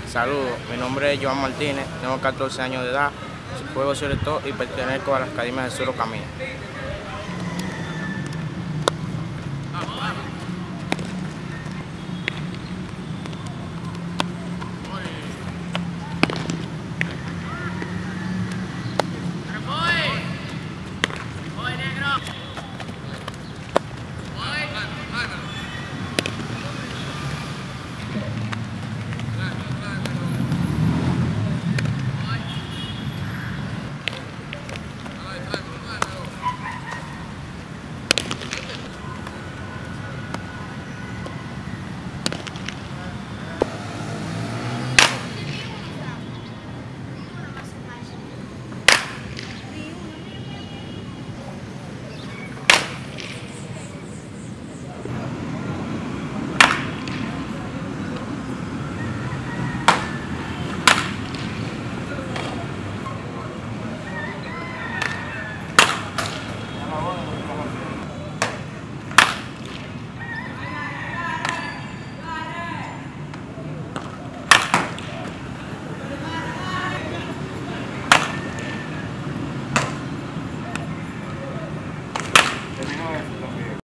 Saludos, mi nombre es Joan Martínez, tengo 14 años de edad, juego sobre todo y pertenezco a la Academia de Suro Camino.